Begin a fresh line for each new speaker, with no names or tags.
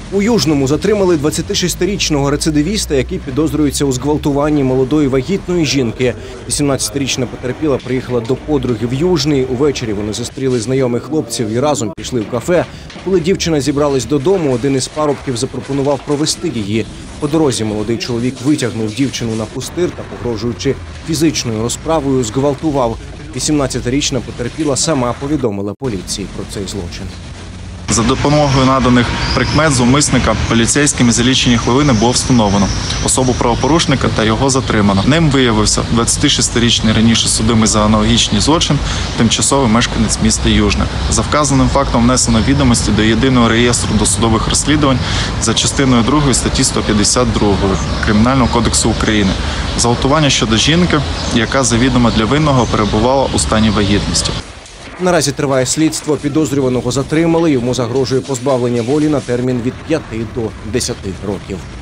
У Южному затримали 26-річного рецидивіста, який підозрюється у зґвалтуванні молодої вагітної жінки. 18-річна потерпіла приїхала до подруги в Южний. Увечері вони зустріли знайомих хлопців і разом пішли в кафе. Коли дівчина зібралась додому, один із парубків запропонував провести її. По дорозі молодий чоловік витягнув дівчину на пустир та, погрожуючи фізичною розправою, зґвалтував. 18-річна потерпіла сама повідомила поліції про цей злочин.
За допомогою наданих прикмет зумисника поліцейськими за лічені хвилини було встановлено особу правопорушника та його затримано. Ним виявився 26-річний раніше судимий за аналогічний злочин, тимчасовий мешканець міста Южне. За вказаним фактом внесено відомості до єдиного реєстру досудових розслідувань за частиною 2 статті 152 Кримінального кодексу України. Зґвалтування щодо жінки, яка завідомо для винного перебувала у стані вагітності.
Наразі триває слідство. Підозрюваного затримали. Йому загрожує позбавлення волі на термін від 5 до 10 років.